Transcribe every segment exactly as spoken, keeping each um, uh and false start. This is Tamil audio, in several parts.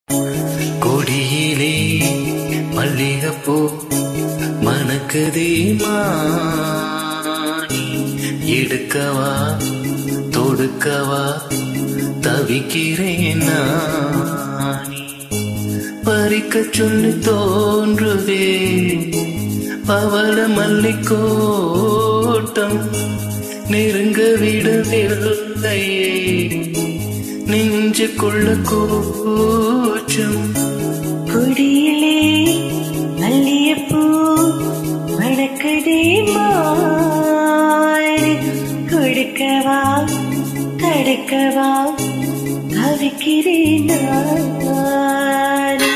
கொடியிலே மல்லிகைப்பூ மணக்குதே மானி, எடுக்கவா தொடுக்கவா தவிக்கிறேன் நானி. பறிக்க சொல்லி தோன்றுதே பவள மல்லிக்கோட்டம், நெருங்க விடவில்லையே நெஞ்சுக்குள்ள கூச்சம். கொடியிலே மல்லிகைப்பூ மணக்குதே மானி, கொடுக்கவா தடுக்கவா தவிக்கிறேன் நானி.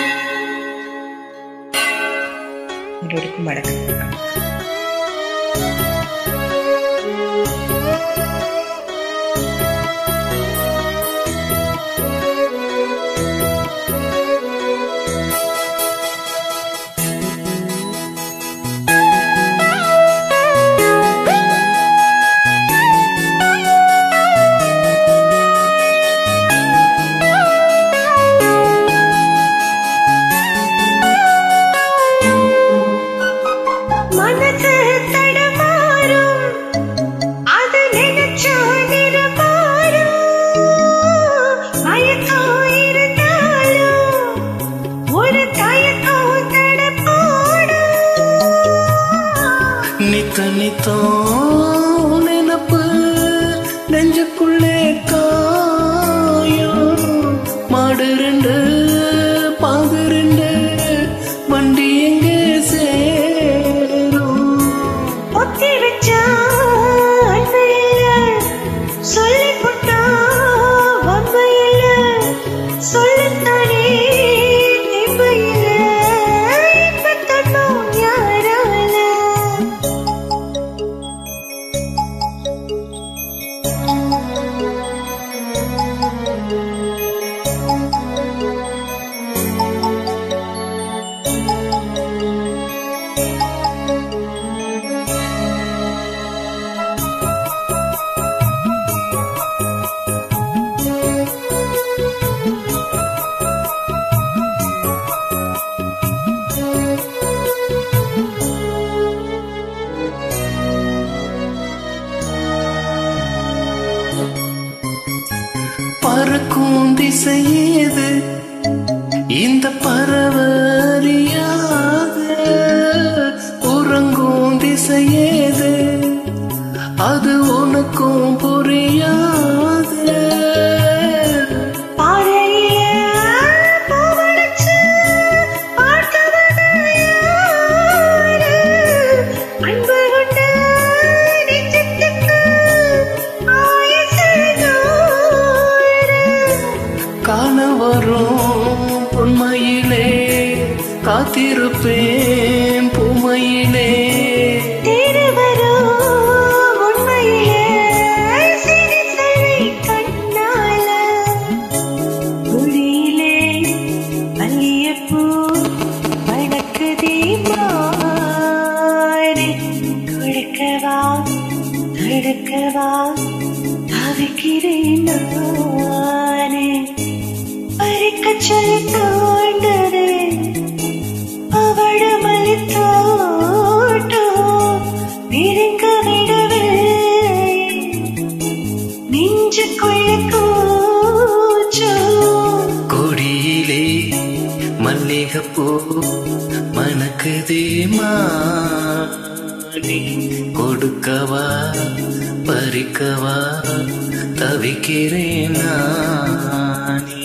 உங்களுக்கு மடக்கு நித்தோ நினப்பு நெஞ்சுக்குள்ளே காயும். மாடு ரெண்டு பாகு ரெண்டு வண்டி எங்கே சேரும். ஒத்தி வச்சா சொல்லி புட்டா வம்பையில சொல்லத்தானே பறக்கும் திசையேது இந்த பரவறியாது, உறங்கும் திசையேது அது உனக்கும் புரியாது. காண வரும் பொன்மையிலே காத்திருப்பேன் பூமையிலே, தேடி வரும் உண்மையிலே சிறு சிறு கண்ணால. கொடியிலே மல்லிகைப்பூ மணக்குதே மானி, கொடுக்கவா தடுக்கவா தவிக்கிறேன் நானே. பறிக்க சொல்லி தோண்டது பவள மல்லித்தோட்டம், நெருங்க விடவில்லை நெஞ்சுக்குள்ள கூச்சம். கொடியிலே மல்லிகைப்பூ மணக்குதே மானி, கொடுக்கவா பறிக்கவா தவிக்கிறேன் நானி.